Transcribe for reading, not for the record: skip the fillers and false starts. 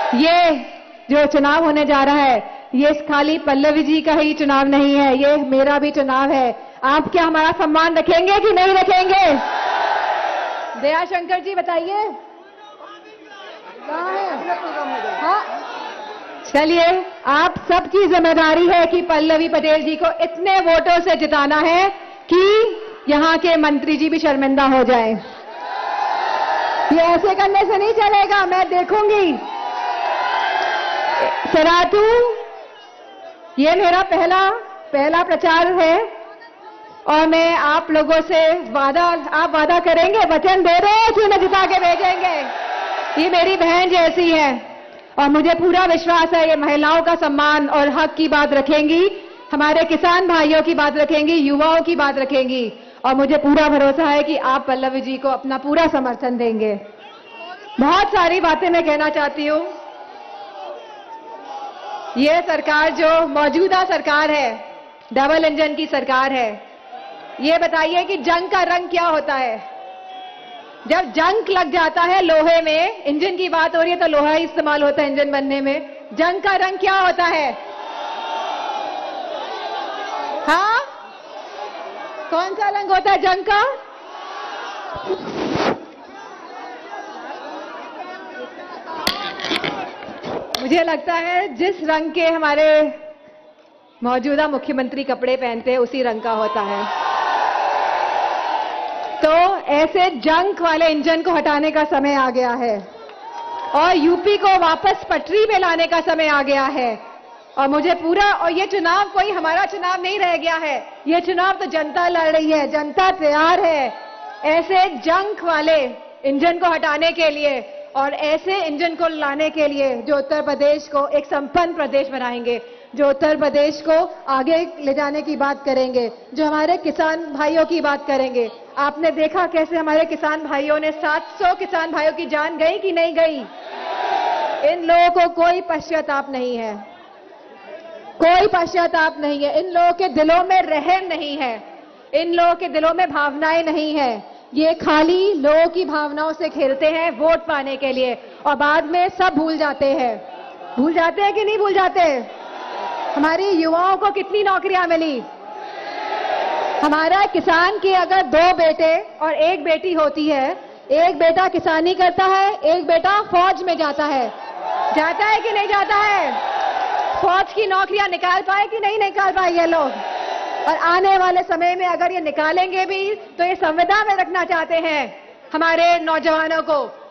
ये जो चुनाव होने जा रहा है, ये खाली पल्लवी जी का ही चुनाव नहीं है, ये मेरा भी चुनाव है। आप क्या हमारा सम्मान रखेंगे कि नहीं रखेंगे? दयाशंकर जी बताइए। हाँ, चलिए, आप सबकी जिम्मेदारी है कि पल्लवी पटेल जी को इतने वोटों से जिताना है कि यहाँ के मंत्री जी भी शर्मिंदा हो जाए। ये ऐसे करने से नहीं चलेगा, मैं देखूंगी। सरातू, ये मेरा पहला प्रचार है और मैं आप लोगों से आप वादा करेंगे, वचन दे रहे हैं कि उन्हें जिता के भेजेंगे। ये मेरी बहन जैसी है और मुझे पूरा विश्वास है ये महिलाओं का सम्मान और हक की बात रखेंगी, हमारे किसान भाइयों की बात रखेंगी, युवाओं की बात रखेंगी और मुझे पूरा भरोसा है कि आप पल्लवी जी को अपना पूरा समर्थन देंगे। बहुत सारी बातें मैं कहना चाहती हूँ। ये सरकार जो मौजूदा सरकार है, डबल इंजन की सरकार है। ये बताइए कि जंग का रंग क्या होता है? जब जंग लग जाता है लोहे में, इंजन की बात हो रही है तो लोहा ही इस्तेमाल होता है इंजन बनने में। जंग का रंग क्या होता है? हाँ, कौन सा रंग होता है जंग का? मुझे लगता है जिस रंग के हमारे मौजूदा मुख्यमंत्री कपड़े पहनते हैं उसी रंग का होता है। तो ऐसे जंग वाले इंजन को हटाने का समय आ गया है और यूपी को वापस पटरी पे लाने का समय आ गया है। और मुझे और ये चुनाव कोई हमारा चुनाव नहीं रह गया है, ये चुनाव तो जनता लड़ रही है, जनता तैयार है ऐसे जंग वाले इंजन को हटाने के लिए और ऐसे इंजन को लाने के लिए जो उत्तर प्रदेश को एक संपन्न प्रदेश बनाएंगे, जो उत्तर प्रदेश को आगे ले जाने की बात करेंगे, जो हमारे किसान भाइयों की बात करेंगे। आपने देखा कैसे हमारे किसान भाइयों ने 700 किसान भाइयों की जान गई कि नहीं गई? इन लोगों को कोई पश्चाताप नहीं है, कोई पश्चाताप नहीं है। इन लोगों के दिलों में रहम नहीं है, इन लोगों के दिलों में भावनाएं नहीं है। ये खाली लोगों की भावनाओं से खेलते हैं वोट पाने के लिए और बाद में सब भूल जाते हैं। भूल जाते हैं कि नहीं भूल जाते? हमारी युवाओं को कितनी नौकरियां मिली? हमारा किसान के अगर 2 बेटे और 1 बेटी होती है, एक बेटा किसानी करता है, एक बेटा फौज में जाता है कि नहीं जाता है? फौज की नौकरियां निकाल पाए कि नहीं निकाल पाए ये लोग? और आने वाले समय में अगर ये निकालेंगे भी तो ये संविदा में रखना चाहते हैं हमारे नौजवानों को।